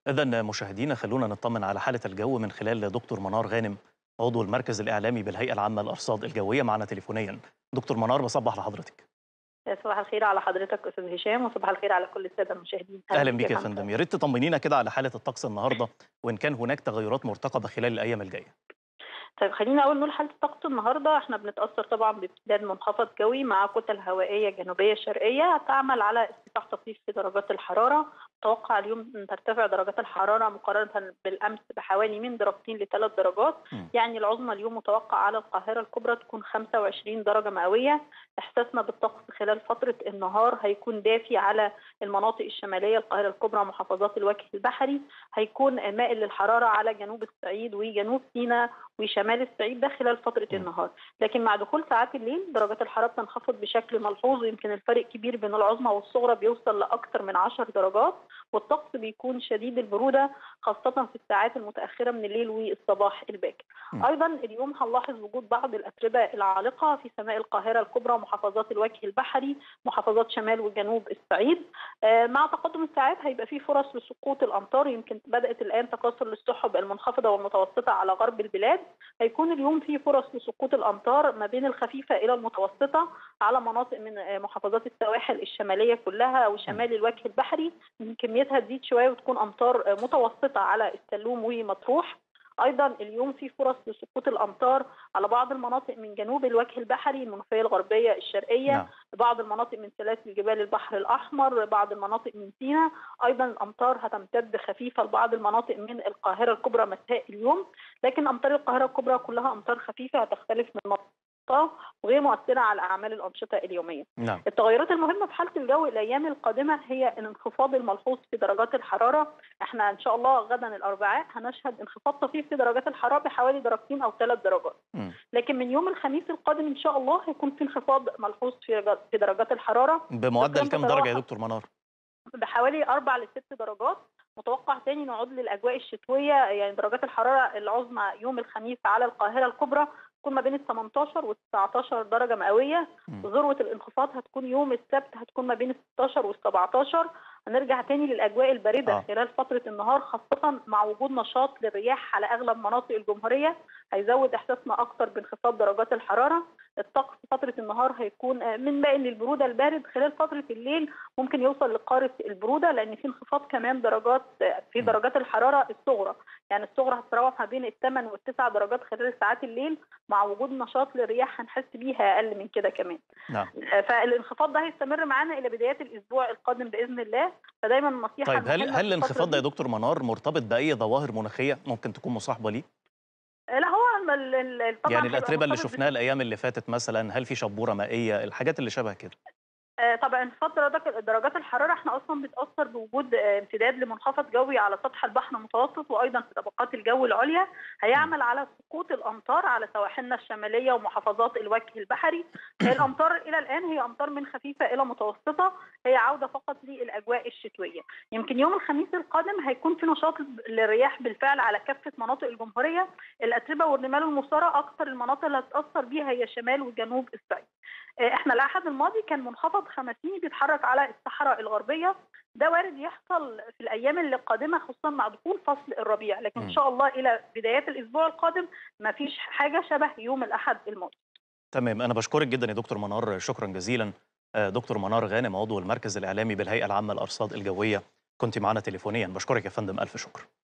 إذن مشاهدينا خلونا نطمن على حالة الجو من خلال دكتور منار غانم، عضو المركز الإعلامي بالهيئة العامة للأرصاد الجوية، معنا تليفونيا. دكتور منار، بصبح لحضرتك. صباح الخير على حضرتك أستاذ هشام، وصباح الخير على كل السادة المشاهدين. أهلا أهلا بيك يا بيك يا فندم. فندم، يا ريت تطمنينا كده على حالة الطقس النهارده، وإن كان هناك تغيرات مرتقبة خلال الأيام الجاية. طيب خلينا أول نقول حالة الطقس النهارده. احنا بنتأثر طبعا بامتداد منخفض جوي مع كتل هوائية جنوبية شرقية تعمل على ارتفاع طفيف في درجات الحرارة. متوقع اليوم أن ترتفع درجات الحرارة مقارنة بالأمس بحوالي من درجتين لثلاث درجات. مم. يعني العظمى اليوم متوقع على القاهرة الكبرى تكون 25 درجة مئوية. إحساسنا بالطقس خلال فترة النهار هيكون دافي على المناطق الشمالية، القاهرة الكبرى، محافظات الوجه البحري. هيكون مائل للحرارة على جنوب الصعيد وجنوب سيناء وشمال الصعيد ده خلال فترة مم. النهار. لكن مع دخول ساعات الليل درجات الحرارة بتنخفض بشكل ملحوظ، يمكن الفرق كبير بين العظمى والصغرى بيوصل لأكثر من 10 درجات. والطقس بيكون شديد البرودة خاصة في الساعات المتأخرة من الليل والصباح الباكر. مم. أيضا اليوم هنلاحظ وجود بعض الأتربة العالقة في سماء القاهرة الكبرى، محافظات الوجه البحري، محافظات شمال وجنوب الصعيد. مع تقدم الساعات هيبقى في فرص لسقوط الأمطار. يمكن بدأت الآن تكاثر للسحب المنخفضة والمتوسطة على غرب البلاد. هيكون اليوم في فرص لسقوط الأمطار ما بين الخفيفة إلى المتوسطة على مناطق من محافظات السواحل الشمالية كلها مم. وشمال الوجه البحري. كميتها تزيد شوية وتكون أمطار متوسطة على السلوم ومطروح. أيضا اليوم في فرص لسقوط الأمطار على بعض المناطق من جنوب الوجه البحري، المنوفية الغربية الشرقية، نعم. بعض المناطق من سلاسل جبال البحر الأحمر، بعض المناطق من سيناء. أيضا الأمطار هتمتد خفيفة لبعض المناطق من القاهرة الكبرى مساء اليوم. لكن أمطار القاهرة الكبرى كلها أمطار خفيفة هتختلف من منطقة وغير مؤثرة على أعمال الأنشطة اليومية. نعم. التغيرات المهمة في حالة الجو الأيام القادمة هي الانخفاض الملحوظ في درجات الحرارة. احنا إن شاء الله غدا الأربعاء هنشهد انخفاض طفيف في درجات الحرارة بحوالي درجتين أو ثلاث درجات. مم. لكن من يوم الخميس القادم إن شاء الله هيكون في انخفاض ملحوظ في درجات الحرارة بمعدل بقيم كام درجة يا تتراوح دكتور منار؟ بحوالي 4 ل 6 درجات. متوقع تاني نعود للأجواء الشتوية. يعني درجات الحرارة العظمى يوم الخميس على القاهرة الكبرى تكون ما بين ال 18 وال 19 درجة مئوية. مم. ذروة الانخفاض هتكون يوم السبت، هتكون ما بين ال 16 وال 17. هنرجع تاني للأجواء الباردة آه. خلال فترة النهار خاصة مع وجود نشاط للرياح على أغلب مناطق الجمهورية. هيزود إحساسنا أكتر بانخفاض درجات الحرارة. الطقس فترة النهار هيكون من مائل للبرودة البارد. خلال فترة الليل ممكن يوصل لقارة البرودة لأن في انخفاض كمان درجات في مم. درجات الحرارة الصغرى. يعني الصغرى هتتراوح ما بين الثمان والتسع درجات خلال ساعات الليل. مع وجود نشاط للرياح هنحس بيها أقل من كده كمان. نعم. فالانخفاض ده هيستمر معانا إلى بدايات الأسبوع القادم بإذن الله. فدايما النصيحة طيب، هل المهمة في الفترة الانخفاض ده يا دي. دكتور منار مرتبط بأي ظواهر مناخية ممكن تكون مصاحبة ليه؟ لا هو يعني طبعا هيبقى الأتربة اللي مرتبط شفناها الأيام اللي فاتت مثلا، هل في شبورة مائية، الحاجات اللي شبه كده؟ طبعا انخفاض درجات الحراره احنا اصلا بتاثر بوجود امتداد لمنخفض جوي على سطح البحر المتوسط وايضا في طبقات الجو العليا. مم. هيعمل على سقوط الامطار على سواحلنا الشماليه ومحافظات الوجه البحري. الامطار الى الان هي امطار من خفيفه الى متوسطه. هي عوده فقط للاجواء الشتويه. يمكن يوم الخميس القادم هيكون في نشاط للرياح بالفعل على كافه مناطق الجمهوريه. الاتربه والرمال المثاره اكثر المناطق اللي هتاثر بيها هي شمال وجنوب الصعيد. احنا الاحد الماضي كان منخفض خمسيني بيتحرك على الصحراء الغربيه. ده وارد يحصل في الايام اللي قادمه خصوصا مع دخول فصل الربيع. لكن ان مم. شاء الله الى بدايات الاسبوع القادم ما فيش حاجه شبه يوم الاحد الماضي. تمام، أنا بشكرك جدا يا دكتور منار، شكرا جزيلا. دكتور منار غانم، عضو المركز الإعلامي بالهيئة العامة للأرصاد الجوية، كنت معنا تليفونيا. بشكرك يا فندم، ألف شكر.